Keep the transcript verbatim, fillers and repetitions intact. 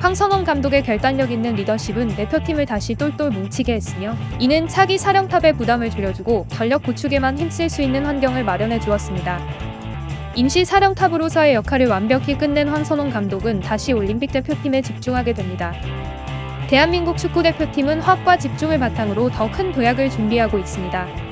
황선홍 감독의 결단력 있는 리더십은 대표팀을 다시 똘똘 뭉치게 했으며, 이는 차기 사령탑의 부담을 줄여주고 전력 구축에만 힘쓸 수 있는 환경을 마련해 주었습니다. 임시 사령탑으로서의 역할을 완벽히 끝낸 황선홍 감독은 다시 올림픽 대표팀에 집중하게 됩니다. 대한민국 축구대표팀은 화합과 집중을 바탕으로 더 큰 도약을 준비하고 있습니다.